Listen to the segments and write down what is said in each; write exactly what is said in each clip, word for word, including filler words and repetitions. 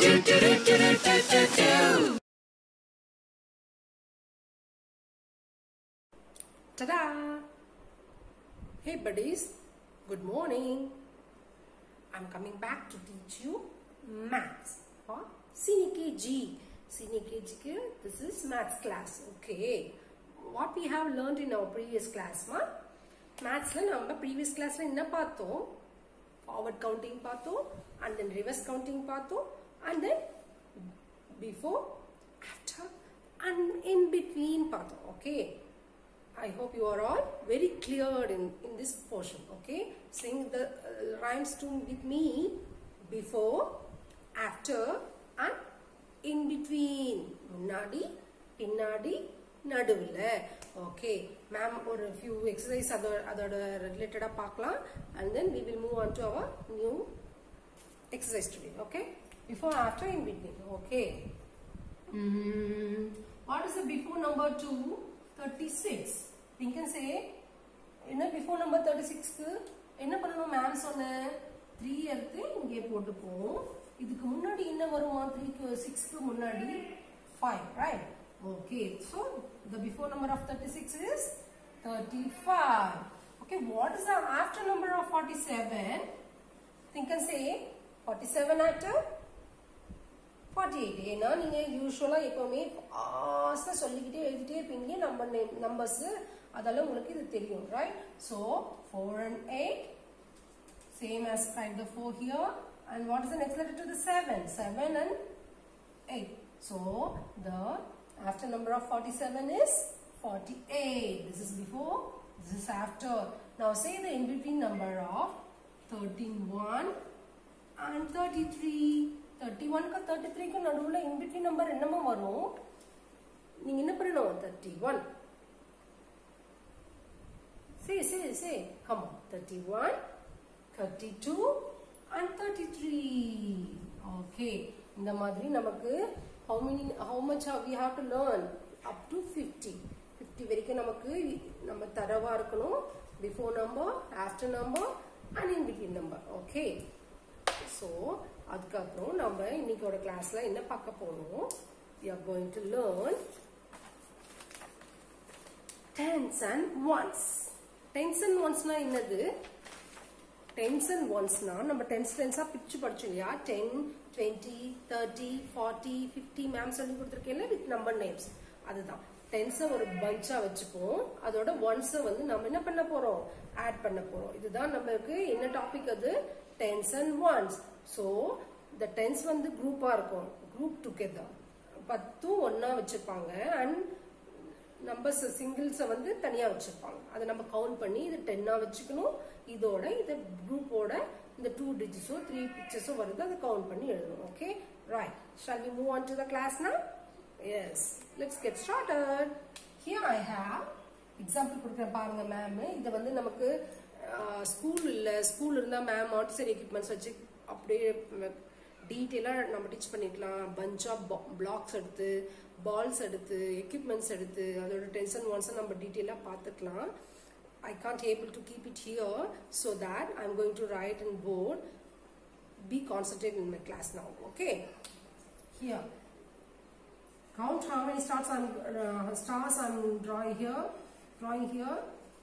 Ta-da! Hey buddies, good morning. I'm coming back to teach you maths or Senior K G. Senior K G, this is maths class. Okay. What we have learned in our previous class, ma? Maths la namba previous class la enna paathom? Forward counting paathom, and then reverse counting paathom, and then before, after, and in between paathom. Okay. I hope you are all very clear in, in this portion. Okay. Sing the uh, rhymes to with me. Before, after, and in between. Munnadi, pinnadi, naduvilla. Okay. Ma'am, or a few exercises other other related paakalam, and then we will move on to our new exercise today. Okay. Before, after, in between. Okay. Mm, what is the before number two? thirty-six. Think and say, என்ன before number thirty-six க்கு என்ன பண்ணனும் ma'am சொன்ன three எடுத்து இங்கே போட்டுப்போம். இதுக்கு முன்னாடி என்ன வருமா three க்கு six க்கு முன்னாடி five, right? Okay. So the before number of thirty-six is thirty-five. Okay, what is the after number of forty-seven? Think and say forty-seven after forty-eight. ஏன்னா நீங்க யூசுவலா எப்பவுமே ஃபாஸ்டா சொல்லிக்கிட்டே எழுதிட்டே இருப்பீங்க நம்பர் நம்பர்ஸ் அதெல்லாம் உங்களுக்கு இது தெரியும், right? So four and eight, same as write the four here, and what is the next letter to the seven? seven and eight. So the after number of forty-seven is forty-eight. This is before, this is after. Now say the in between number of thirteen, one and thirty-three. thirty-one ka thirty-three ka naduvula in between number என்னமா வரும்? நீங்க என்ன பண்ணணும்? thirty-one. Say, say, say. Come on. thirty-one, thirty-two and thirty-three. Okay. இந்த மாதிரி நமக்கு how many how much have we have to learn? Up to fifty. fifty வரைக்கும் நமக்கு நம்ம தரவா இருக்கணும். Before number, after number and in between number. Okay. So அதுக்கப்புறம் நம்ம இன்னைக்கோட கிளாஸ்ல என்ன பார்க்க போறோம்? We are going to learn tens and ones. Tens and ones na என்னது? Tens and ones na நம்ம tens tens ஆ பிரிச்சு படிச்சோம் இல்லையா? ten, twenty, thirty, forty, fifty ma'am சொல்லி கொடுத்திருக்கேன்ல with number names. அதுதான் tens ஒரு பஞ்சா வச்சுப்போம். அதோட ones வந்து நம்ம என்ன பண்ண போறோம்? ஆட் பண்ண போறோம். இதுதான் நமக்கு என்ன டாபிக் அது? Tens and ones. So the tens வந்து குரூப்பா இருக்கும். group together. பத்து ஒண்ணா வச்சிருப்பாங்க and numbers singles வந்து தனியா வச்சிருப்பாங்க. அத நம்ம கவுண்ட் பண்ணி இது ten ஆ வச்சுக்கணும். இதோட இந்த குரூப்போட இந்த two digits or three pictures வருது அத கவுண்ட் பண்ணி எழுதணும். Okay? Right. Shall we move on to the class now? Yes. Let's get started. Here I have example கொடுக்கிறேன் பாருங்க மேம். இது வந்து நமக்கு ஸ்கூல் இல்ல ஸ்கூல் இருந்தா மேம் ஆர்டிசரி எக்யூப்மெண்ட்ஸ் வச்சு அப்படியே டீட்டெயிலா நம்ம டீச் பண்ணிக்கலாம். பஞ்ச் ஆஃப் பிளாக்ஸ் எடுத்து பால்ஸ் எடுத்து எக்யூப்மெண்ட்ஸ் எடுத்து அதோட டென்ஸ் அண்ட் ஒன்ஸ் நம்ம டீட்டெயிலா பார்த்துக்கலாம். I can't able to keep it here, so that I'm going to write in board. Be concentrated in my class now. Okay. Here. Count how many stars I'm uh, stars I'm drawing here. Drawing here.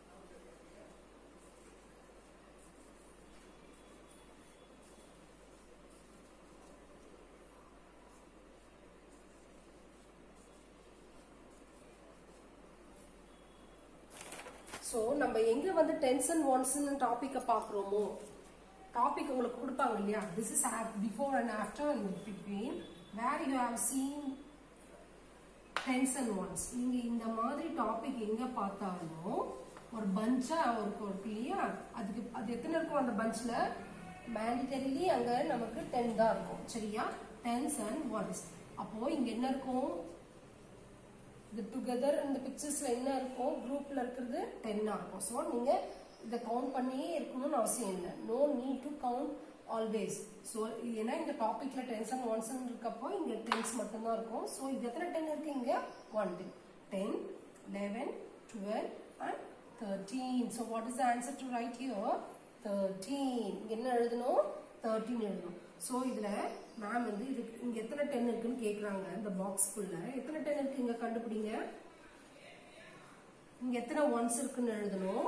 So நம்ம எங்க வந்து tens and ones ன்னு டாபிக்க பார்க்கறோமோ topic உங்களுக்கு கொடுப்பாங்க இல்லையா? This is before and after and between where you have seen tens and ones. நீங்க இந்த மாதிரி டாபிக் எங்க பார்த்தாலும் ஒரு பஞ்சா ஒரு இல்லையா? அதுக்கு அது எத்தனை இருக்கும் அந்த பஞ்ச்ல? மேண்டிட்டரிலி அங்க நமக்கு ten தான் இருக்கும். சரியா? tens and ones. அப்போ இங்க என்ன இருக்கும்? The together in the pictures la enna irukum group la irukkiradhu ten ah irukum. So neenga iда count பண்ணியே இருக்கணும்னு அவசியம் இல்ல. No need to count always. So ஏனா இந்த டாபிக்ல tens and ones இருக்கப்போ இங்க tens மட்டும் தான் இருக்கும். So இது எத்தனை ten இருக்கு இங்க? one ten, eleven, twelve and thirteen. So what is the answer to write here? thirteen. இங்க என்ன எழுதணும்? thirteen எழுதணும். ஸோ இதில் மேம் வந்து இது இங்கே எத்தனை டென் இருக்குன்னு கேட்குறாங்க. இந்த பாக்ஸ்க்குள்ள எத்தனை டென் இருக்கு இங்கே கண்டுபிடிங்க. இங்கே எத்தனை ஒன்ஸ் இருக்குன்னு எழுதணும்.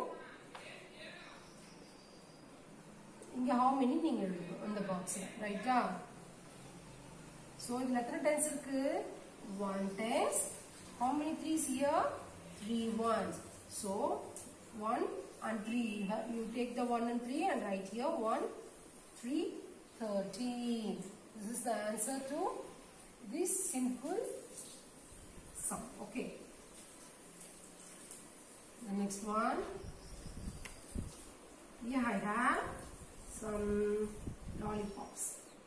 இங்கே how many நீங்கள் எழுதணும் இந்த பாக்ஸில், ரைட்டா? ஸோ இதில் எத்தனை டென்ஸ் இருக்கு? one tens. How many threes here? three ones. So one and three. You take the one and three and write here one, three, thirteen. This is the answer to this simple sum. Okay. The next one. Here I have some lollipops.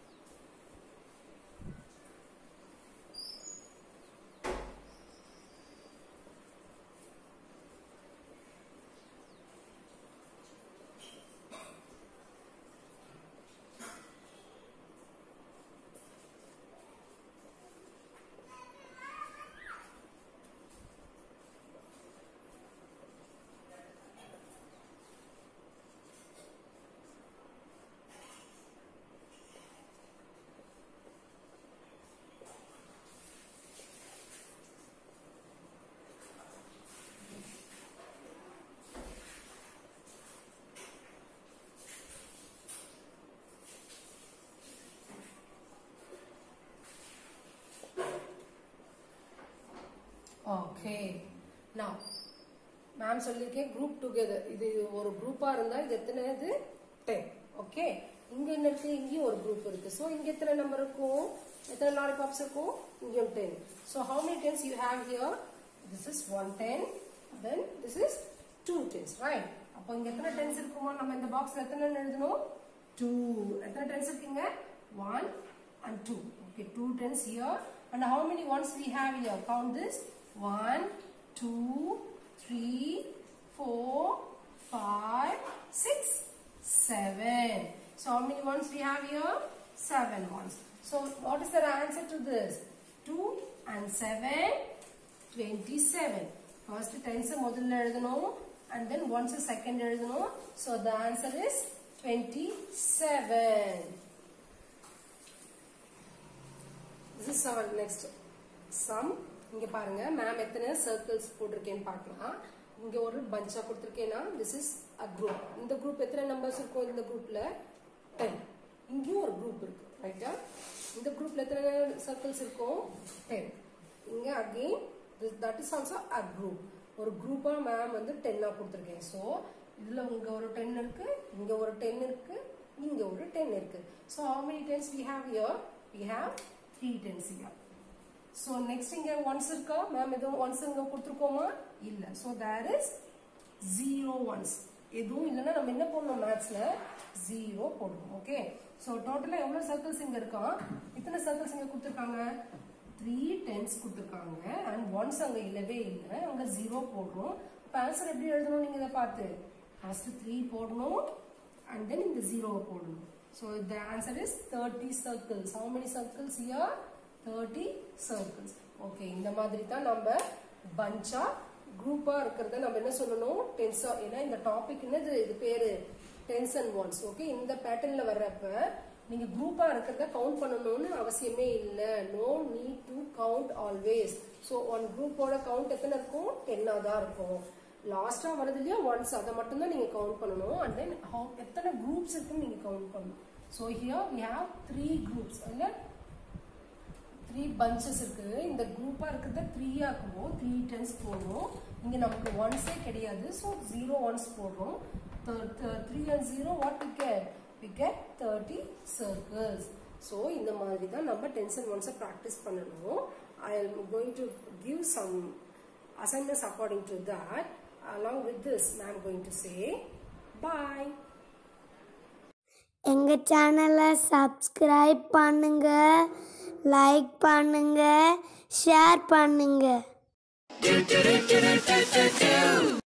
Okay. Now, ma'am சொல்லிருக்கேன் group together. இது ஒரு குரூப்பா இருந்தா இது எத்தனை? இது ten. Okay. இங்க என்ன இருக்கு? இங்க ஒரு குரூப் இருக்கு. So இங்க எத்தனை நம்பர் இருக்கும்? எத்தனை lollipops இருக்கும்? இங்க ten. So how many tens you have here? This is one ten. Then this is two tens, right? அப்போ இங்க எத்தனை tens இருக்குமா? நம்ம இந்த பாக்ஸ்ல எத்தனை எழுதணும்? two. எத்தனை tens இருக்குங்க? one and two. Okay, two tens here. And how many ones we have here? Count this. one, two, three, four, five, six, seven. So how many ones we have here? seven ones. So what is the answer to this? two and seven, twenty-seven. First tens முதல்ல எழுதணும் and then once a second எழுதணும். So the answer is twenty-seven. This is our next sum. இங்க பாருங்க ma'am எத்தனை circles போட்டிருக்கேன்னு பார்க்கலாம். இங்க ஒரு பஞ்சா கொடுத்திருக்கேன்னா this is a group. இந்த குரூப் எத்தனை நம்பர்ஸ் இருக்கும்? இந்த குரூப்ல ten. இங்கேயும் ஒரு குரூப் இருக்கு, ரைட்டா? இந்த குரூப்ல எத்தனை சர்க்கிள்ஸ் இருக்கும்? ten. இங்க again that is also a group. ஒரு குரூப்பா மேம் வந்து ten ஆ கொடுத்திருக்கேன். சோ இதுல இங்க ஒரு ten இருக்கு, இங்க ஒரு ten இருக்கு, இங்க ஒரு ten இருக்கு. So how many tens we have here? We have three tens here. So next இங்க ones இருக்கா? மேம் எதுவும் ones இங்க கொடுத்திருக்கோமா? இல்ல. So there is zero ones. எதுவும் இல்லனா நம்ம என்ன பண்ணனும்? மேத்ஸ்ல zero போடணும். ஓகே. So டோட்டலா எவ்வளவு சர்க்கிள்ஸ் இங்க இருக்கா? எத்தனை சர்க்கிள்ஸ் இங்க கொடுத்திருக்காங்க? three tens கொடுத்திருக்காங்க and ones அங்க இல்லவே இல்ல. அங்க zero போடுறோம். அப்ப ஆன்சர் எப்படி எழுதணும் நீங்க இத பார்த்து? first three போடணும் and then இந்த zero போடணும். So the answer is thirty circles. How many circles here? thirty circles. Okay, இந்த மாதிரி தான் நம்ம பஞ்சா குரூப்பா இருக்கிறத நம்ம என்ன சொல்லணும்? டென்ஸா. ஏன்னா இந்த டாபிக் என்னது? இது பேரு டென்ஸ் அண்ட் ஒன்ஸ். ஓகே, இந்த பேட்டர்ன்ல வர்றப்ப நீங்க குரூப்பா இருக்கிறத கவுண்ட் பண்ணணும்னு அவசியமே இல்ல. No need to count always. So one குரூப்போட கவுண்ட் எத்தனை இருக்கும்? டென்னா தான் இருக்கும். லாஸ்டா வருது இல்லையா ஒன்ஸ், அதை மட்டும் தான் நீங்க கவுண்ட் பண்ணணும். அண்ட் தென் எத்தனை குரூப்ஸ் இருக்குன்னு நீங்க கவுண்ட் பண்ணணும். So here we have three groups. இல்ல த்ரீ பஞ்சஸ் இருக்கு. இந்த குரூப்பா இருக்கிறத த்ரீ ஆக்குவோம். த்ரீ டென்ஸ் போடுறோம். இங்க நமக்கு ஒன்ஸே கிடையாது. ஸோ ஜீரோ ஒன்ஸ் போடுறோம். Three and zero what we get? We get thirty circles. So இந்த மாதிரி தான் நம்ம டென்ஸ் அண்ட் ஒன்ஸை ப்ராக்டிஸ் பண்ணணும். I am going to give some assignments according to that. Along with this, I am going to say bye. எங்க சேனலை subscribe பண்ணுங்க, like பண்ணுங்க, ஷேர் பண்ணுங்க.